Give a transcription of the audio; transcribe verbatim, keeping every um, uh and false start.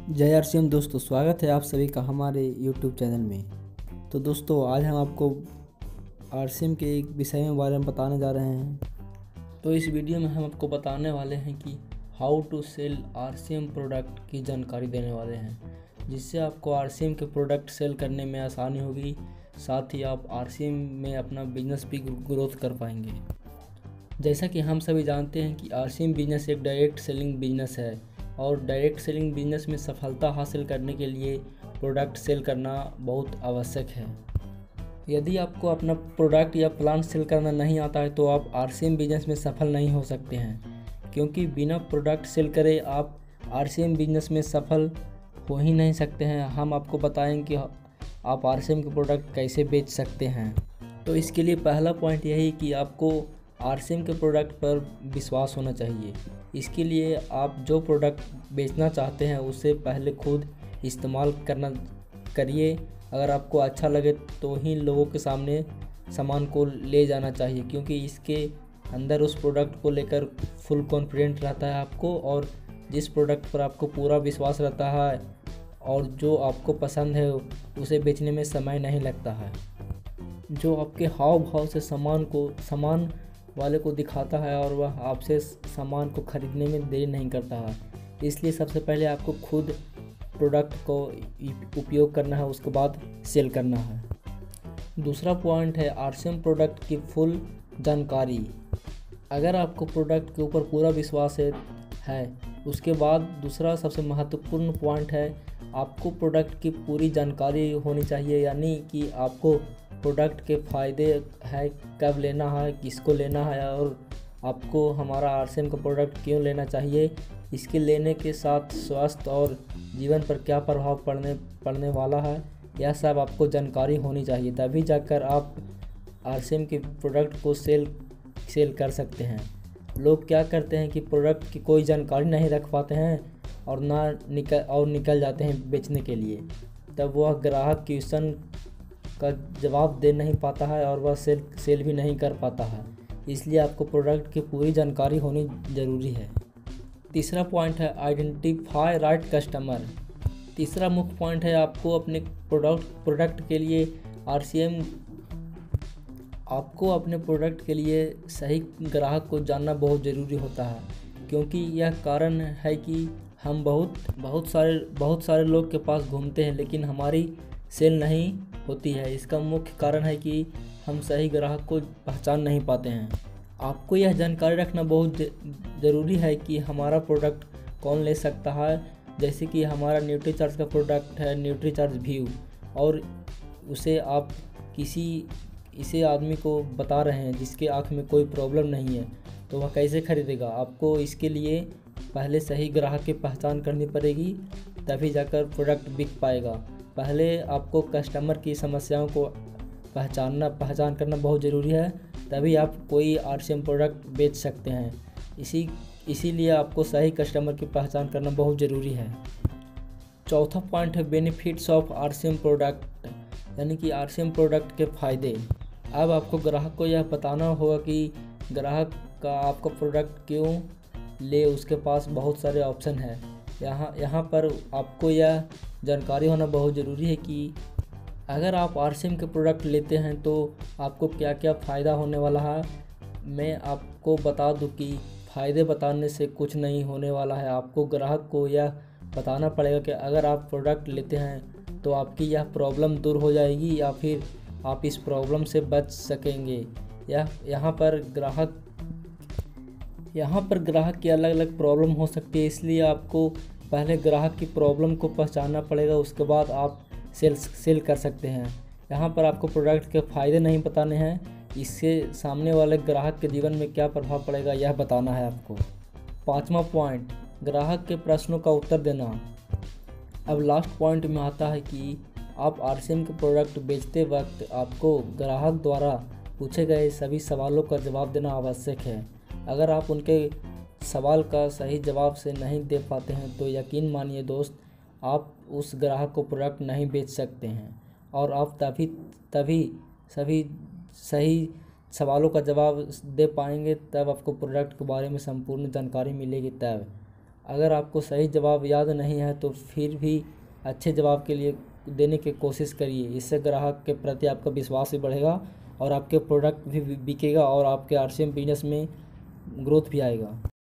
जय आरसीएम दोस्तों, स्वागत है आप सभी का हमारे यूट्यूब चैनल में। तो दोस्तों, आज हम आपको आरसीएम के एक विषय में बारे में बताने जा रहे हैं। तो इस वीडियो में हम आपको बताने वाले हैं कि how to sell RCM product की जानकारी देने वाले हैं, जिससे आपको आरसीएम के प्रोडक्ट सेल करने में आसानी होगी। साथ ही आप आरसीएम में अपना बिजनेस भी ग्रोथ कर पाएंगे। जैसा कि हम सभी जानते हैं कि आरसीएम बिजनेस एक डायरेक्ट सेलिंग बिजनेस है और डायरेक्ट सेलिंग बिजनेस में सफलता हासिल करने के लिए प्रोडक्ट सेल करना बहुत आवश्यक है। यदि आपको अपना प्रोडक्ट या प्लान सेल करना नहीं आता है तो आप आरसीएम बिजनेस में सफल नहीं हो सकते हैं, क्योंकि बिना प्रोडक्ट सेल करे आप आरसीएम बिजनेस में सफल हो ही नहीं सकते हैं। हम आपको बताएंगे कि आप आरसीएम के प्रोडक्ट कैसे बेच सकते हैं। तो इसके लिए पहला पॉइंट यही कि आपको आरसीएम के प्रोडक्ट पर विश्वास होना चाहिए। इसके लिए आप जो प्रोडक्ट बेचना चाहते हैं उसे पहले खुद इस्तेमाल करना करिए। अगर आपको अच्छा लगे तो ही लोगों के सामने सामान को ले जाना चाहिए, क्योंकि इसके अंदर उस प्रोडक्ट को लेकर फुल कॉन्फिडेंट रहता है आपको, और जिस प्रोडक्ट पर आपको पूरा विश्वास रहता है और जो आपको पसंद है उसे बेचने में समय नहीं लगता है। जो आपके हाव भाव से सामान को सामान वाले को दिखाता है और वह आपसे सामान को खरीदने में देरी नहीं करता है। इसलिए सबसे पहले आपको खुद प्रोडक्ट को उपयोग करना है, उसके बाद सेल करना है। दूसरा पॉइंट है आरसीएम प्रोडक्ट की फुल जानकारी। अगर आपको प्रोडक्ट के ऊपर पूरा विश्वास है, है उसके बाद दूसरा सबसे महत्वपूर्ण पॉइंट है आपको प्रोडक्ट की पूरी जानकारी होनी चाहिए। यानी कि आपको प्रोडक्ट के फ़ायदे है, कब लेना है, किसको लेना है, और आपको हमारा आरसीएम का प्रोडक्ट क्यों लेना चाहिए, इसके लेने के साथ स्वास्थ्य और जीवन पर क्या प्रभाव पड़ने पड़ने वाला है, यह सब आपको जानकारी होनी चाहिए। तभी जाकर आप आरसीएम के प्रोडक्ट को सेल सेल कर सकते हैं। लोग क्या करते हैं कि प्रोडक्ट की कोई जानकारी नहीं रख पाते हैं और ना निकल और निकल जाते हैं बेचने के लिए। तब वह ग्राहक क्वेश्चन का जवाब दे नहीं पाता है और वह सेल सेल भी नहीं कर पाता है। इसलिए आपको प्रोडक्ट की पूरी जानकारी होनी ज़रूरी है। तीसरा पॉइंट है आइडेंटिफाई राइट कस्टमर। तीसरा मुख्य पॉइंट है आपको अपने प्रोडक्ट प्रोडक्ट के लिए आरसीएम आपको अपने प्रोडक्ट के लिए सही ग्राहक को जानना बहुत ज़रूरी होता है, क्योंकि यह कारण है कि हम बहुत बहुत सारे बहुत सारे लोग के पास घूमते हैं लेकिन हमारी सेल नहीं होती है। इसका मुख्य कारण है कि हम सही ग्राहक को पहचान नहीं पाते हैं। आपको यह जानकारी रखना बहुत ज़रूरी है कि हमारा प्रोडक्ट कौन ले सकता है। जैसे कि हमारा न्यूट्रीचार्ज का प्रोडक्ट है न्यूट्रीचार्ज व्यू, और उसे आप किसी इसे आदमी को बता रहे हैं जिसके आँख में कोई प्रॉब्लम नहीं है, तो वह कैसे खरीदेगा। आपको इसके लिए पहले सही ग्राहक की पहचान करनी पड़ेगी, तभी जाकर प्रोडक्ट बिक पाएगा। पहले आपको कस्टमर की समस्याओं को पहचानना पहचान करना बहुत ज़रूरी है, तभी आप कोई आरसीएम प्रोडक्ट बेच सकते हैं। इसी इसीलिए आपको सही कस्टमर की पहचान करना बहुत ज़रूरी है। चौथा पॉइंट है बेनिफिट्स ऑफ आरसीएम प्रोडक्ट, यानी कि आरसीएम प्रोडक्ट के फ़ायदे। अब आपको ग्राहक को यह बताना होगा कि ग्राहक का आपका प्रोडक्ट क्यों ले। उसके पास बहुत सारे ऑप्शन हैं। यहाँ यहाँ पर आपको यह जानकारी होना बहुत ज़रूरी है कि अगर आप आरसीएम के प्रोडक्ट लेते हैं तो आपको क्या क्या फ़ायदा होने वाला है। मैं आपको बता दूं कि फ़ायदे बताने से कुछ नहीं होने वाला है। आपको ग्राहक को यह बताना पड़ेगा कि अगर आप प्रोडक्ट लेते हैं तो आपकी यह प्रॉब्लम दूर हो जाएगी या फिर आप इस प्रॉब्लम से बच सकेंगे। यह यहाँ पर ग्राहक यहाँ पर ग्राहक की अलग अलग प्रॉब्लम हो सकती है, इसलिए आपको पहले ग्राहक की प्रॉब्लम को पहचानना पड़ेगा, उसके बाद आप सेल सेल कर सकते हैं। यहाँ पर आपको प्रोडक्ट के फ़ायदे नहीं बताने हैं, इससे सामने वाले ग्राहक के जीवन में क्या प्रभाव पड़ेगा यह बताना है आपको। पाँचवा पॉइंट ग्राहक के प्रश्नों का उत्तर देना। अब लास्ट पॉइंट में आता है कि आप आरसीएम के प्रोडक्ट बेचते वक्त आपको ग्राहक द्वारा पूछे गए सभी सवालों का जवाब देना आवश्यक है। अगर आप उनके सवाल का सही जवाब से नहीं दे पाते हैं तो यकीन मानिए दोस्त, आप उस ग्राहक को प्रोडक्ट नहीं बेच सकते हैं, और आप तभी तभी सभी सही सवालों का जवाब दे पाएंगे तब आपको प्रोडक्ट के बारे में संपूर्ण जानकारी मिलेगी। तब अगर आपको सही जवाब याद नहीं है तो फिर भी अच्छे जवाब के लिए देने की कोशिश करिए। इससे ग्राहक के प्रति आपका विश्वास भी बढ़ेगा और आपके प्रोडक्ट भी बिकेगा और आपके आर सी एम बिजनेस में ग्रोथ भी आएगा।